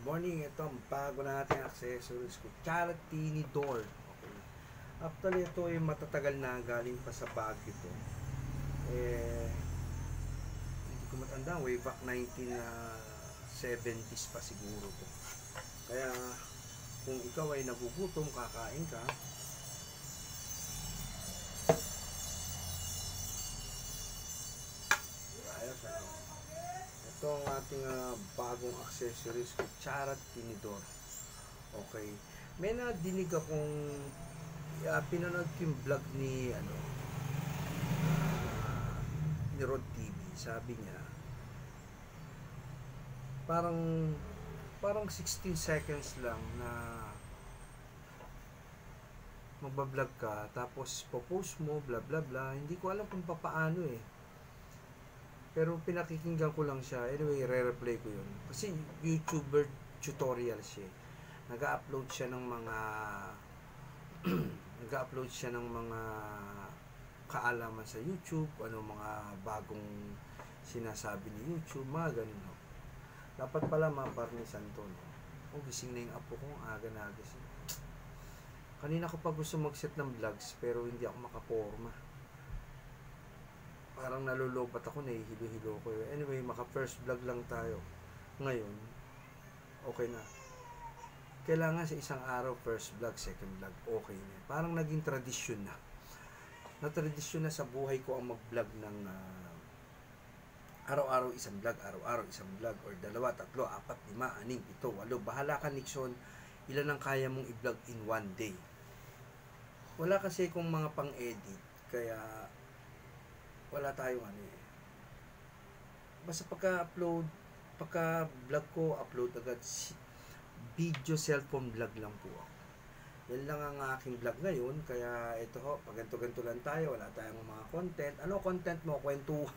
Morning, ito ang bago nating accessories ko. Charity ni Door. Okay. Actually, ito ay matatagal na galing pa sa bag ito. Hindi ko matanda. Way back 1970s pa siguro to. Kaya, kung ikaw ay nagugutom, kakain ka, ayos ano. Ito ang ating bagong accessories, kutsara at tinidor. Okay. May nadinig akong pinanood ko yung vlog ni ni Rod TV. Sabi niya parang 16 seconds lang na magbablog ka tapos popost mo bla bla bla. Hindi ko alam kung paano eh. Pero pinakikinggan ko lang siya. Anyway, re-replay ko yun. Kasi YouTuber tutorial siya. Nag-upload siya ng mga nag-upload siya ng mga kaalaman sa YouTube, mga bagong sinasabi ni YouTube, mga ganun. Dapat pala maparnisan to. Gising na yung apo ko, aga na gising. Kanina ko pa gusto mag-set ng vlogs, pero hindi ako makaporma. Parang nalulobat ako, nahihilo-hilo ko. Anyway, maka-first vlog lang tayo. Ngayon, okay na. Kailangan sa isang araw, first vlog, second vlog, okay na. Parang naging tradisyon na. Na-tradisyon na sa buhay ko ang mag-vlog ng araw-araw isang vlog, araw-araw isang vlog, or 2, 3, 4, 5, 6, 7, 8. Bahala ka, Nixon, ilan ang kaya mong i-vlog in one day. Wala kasi kung mga pang-edit, kaya wala tayong basta pagka-vlog ko, upload agad. Video cellphone vlog lang po ako. Yan lang ang aking vlog ngayon. Kaya ito ho, pag ganito-ganito lang tayo, wala tayong mga content. Ano content mo? Kwentuhan.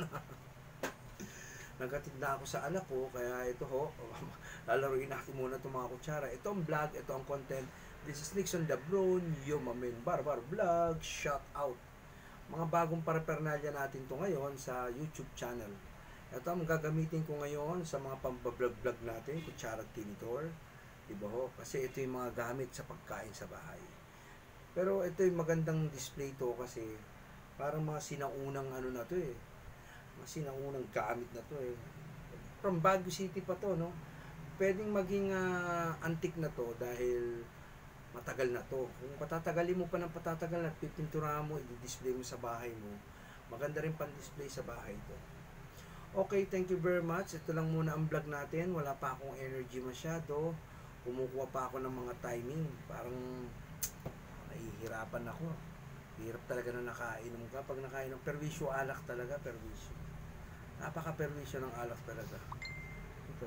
Naghatid na ako sa anak ko, kaya ito ho, lalaruin natin muna itong mga kutsara. Ito ang vlog, ito ang content. This is Nixon Dabron, yung mamin barbar vlog, shout out. Mga bagong parapernalya natin to ngayon sa YouTube channel. Ito ang gagamitin ko ngayon sa mga pambablog-vlog natin, kutsara at tinidor. Diba ho? Kasi ito yung mga gamit sa pagkain sa bahay. Pero ito yung magandang display to kasi parang mga sinaunang na to eh. Mga sinaunang gamit na to eh. From Baguio City pa to, no? Pwedeng maging antique na to dahil matagal na to. Kung patatagalin mo pa ng patatagal at pipinturahan mo, i-display mo sa bahay mo, maganda rin pan-display sa bahay to. Okay, thank you very much. Ito lang muna ang vlog natin. Wala pa akong energy masyado. Kumukuha pa ako ng mga timing. Parang nahihirapan ako. Hirap talaga na nakainom ka. Pag nakainom, perwisyo alak talaga, perwisyo. Napaka-perwisyo ng alak talaga. Ito.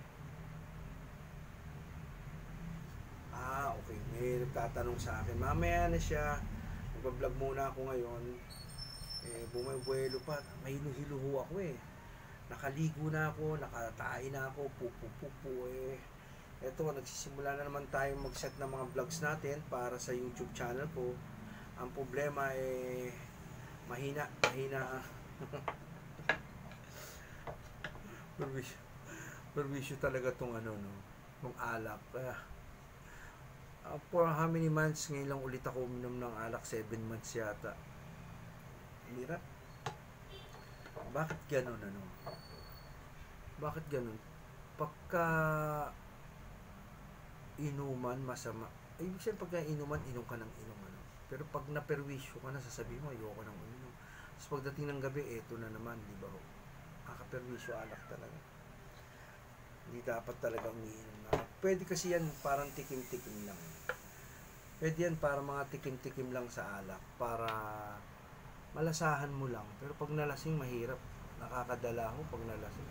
Okay. May nagtatanong sa akin. Mamaya na siya. Mag-vlog muna ako ngayon. Bumabuelo pa. May hilo-hilo ako eh. Nakaligo na ako, nakatain na ako, pupu Eto, nagsisimula na naman tayong mag-set ng mga vlogs natin para sa YouTube channel ko. Ang problema mahina perwisyo talaga tong tong alak. For how many months ngayon lang ulit ako uminom ng alak? 7 months yata. Hirap. Bakit ganun Bakit ganun? Pagka inuman, masama. Ibig sabihin pagka inuman, inom ka ng inom Pero pag naperwisyo ka na, sasabihin mo, ayoko nang uminom. Tapos pagdating ng gabi, eto na naman, di ba ho? Kakaperwisyo alak talaga. Hindi dapat talaga umiinom na. Pwede kasi yan parang tikim-tikim lang. Pwede yan para mga tikim-tikim lang sa alak. Para malasahan mo lang. Pero pag nalasing, mahirap. Nakakadala ho pag nalasing.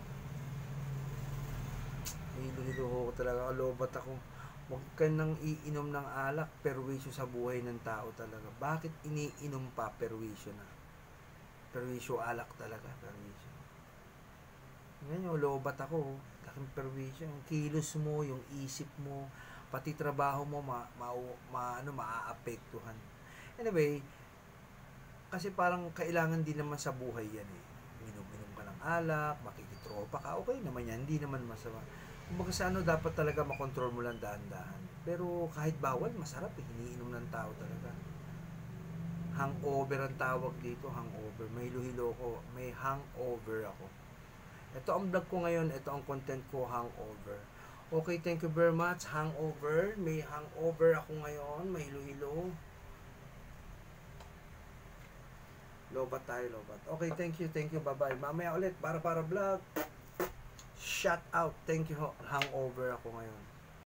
Hilo-hilo ko talaga. Lobat ako. Huwag ka nang iinom ng alak. Perwisyo sa buhay ng tao talaga. Bakit iniinom pa? Perwisyo na. Perwisyo alak talaga. Perwisyo. Ngayon yung lobat ako. Laking perwisyo. Yung kilos mo, yung isip mo, pati trabaho mo maaapektuhan. Anyway, kasi parang kailangan din naman sa buhay yan eh. Minom ka ng alak, makikitropa ka, okay naman yan, hindi naman masama. Kumbaga sa ano, dapat talaga makontrol mo lang dahan-dahan. Pero kahit bawal, masarap eh. Iniinom ng tao talaga. Hangover ang tawag dito, hangover. May hilo ko, may hangover ako. Ito ang vlog ko ngayon, ito ang content ko, hangover. Okay, thank you very much. Hangover, may hangover ako ngayon, may hilo-hilo. Lobat tayo, lobat. Okay, thank you, bye-bye. Mamaya ulit, para vlog. Shout out, thank you, hangover ako ngayon.